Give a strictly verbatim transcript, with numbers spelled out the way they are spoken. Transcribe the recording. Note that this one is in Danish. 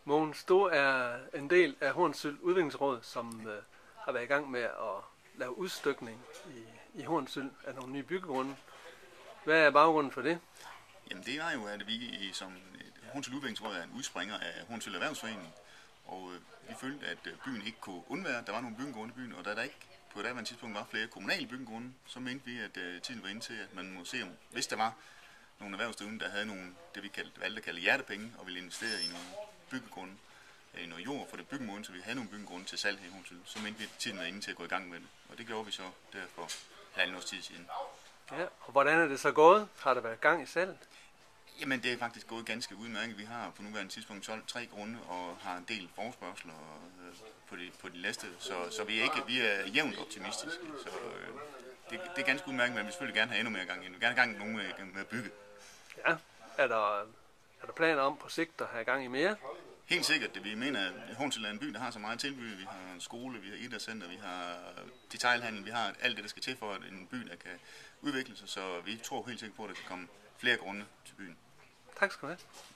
Mogens, du er en del af Hornsyld Udviklingsråd, som øh, har været i gang med at lave udstykning i, i Hornsyld af nogle nye byggegrunde. Hvad er baggrunden for det? Jamen det er jo, at vi som Hornsyld Udviklingsråd er en udspringer af Hornsyld Erhvervsforening, og øh, vi følte, at byen ikke kunne undvære, at der var nogle byggegrunde i byen, og da der ikke på et andet tidspunkt var flere kommunale byggegrunde, så mente vi, at øh, tiden var inde til, at man må se, om hvis der var nogle erhvervsdrivende, der havde nogle, det vi kaldte, valgte at kalde hjertepenge, og ville investere i nogle byggegrunde, i noget jord for det byggegrunde, så vi havde nogle byggegrunde til salg her i Hornsyld, så mente vi, at tiden var inde til at gå i gang med det, og det gjorde vi så der for halvanden års tid siden. Ja, og hvordan er det så gået? Har der været gang i salget? Jamen det er faktisk gået ganske udmærket. Vi har på nuværende tidspunkt solgt tre grunde og har en del forespørgsler øh, på de, på de liste, så, så vi er ikke vi er jævnt optimistiske. Så øh, det, det er ganske udmærket, men vi vil selvfølgelig gerne have endnu mere gang i. Vi vil gerne have gang i nogen med, med at bygge. Ja, er der, er der planer om på sigt at have gang i mere? Helt sikkert. Det, vi mener, at Hornsyld er en by, der har så meget tilbud. Vi har en skole, vi har idrætscenter, vi har detailhandel, vi har alt det, der skal til for, at en by, der kan udvikle sig. Så vi tror helt sikkert på, at der kan komme flere grunde til byen. Tak skal du have.